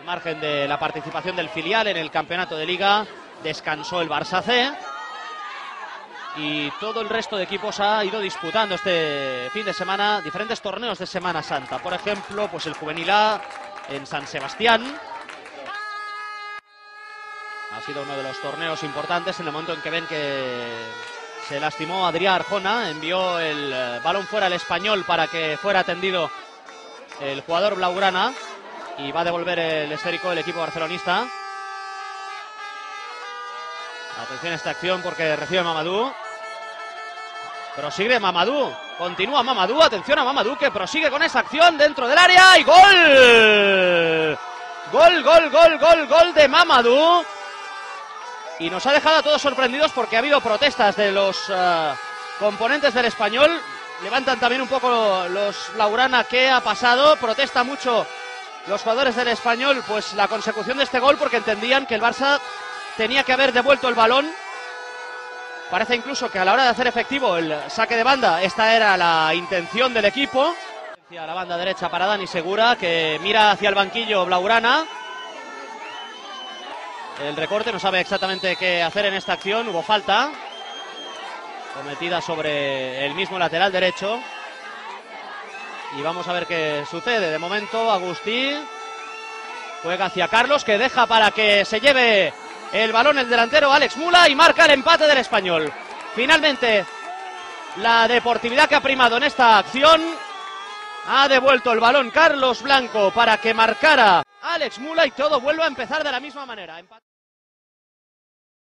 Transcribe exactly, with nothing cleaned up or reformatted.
margen de la participación del filial en el campeonato de Liga, descansó el Barça C. Y todo el resto de equipos ha ido disputando este fin de semana diferentes torneos de Semana Santa. Por ejemplo, pues el Juvenil A en San Sebastián. Ha sido uno de los torneos importantes en el momento en que ven que se lastimó Adrià Arjona. Envió el balón fuera al Español para que fuera atendido el jugador blaugrana. Y va a devolver el esférico el equipo barcelonista. Atención a esta acción porque recibe Mamadou. Prosigue Mamadou, continúa Mamadou, atención a Mamadou que prosigue con esa acción dentro del área y ¡gol! Gol, gol, gol, gol, gol de Mamadou. Y nos ha dejado a todos sorprendidos porque ha habido protestas de los uh, componentes del Español. Levantan también un poco los blaugrana qué ha pasado, protesta mucho los jugadores del Español pues la consecución de este gol porque entendían que el Barça tenía que haber devuelto el balón. Parece incluso que a la hora de hacer efectivo el saque de banda, esta era la intención del equipo. A la banda derecha para Dani Segura, que mira hacia el banquillo blaugrana. El recorte no sabe exactamente qué hacer en esta acción. Hubo falta cometida sobre el mismo lateral derecho. Y vamos a ver qué sucede. De momento Agustí juega hacia Carlos, que deja para que se lleve el balón el delantero Alex Mula y marca el empate del Español. Finalmente, la deportividad que ha primado en esta acción. Ha devuelto el balón Carlos Blanco para que marcara Alex Mula y todo vuelve a empezar de la misma manera.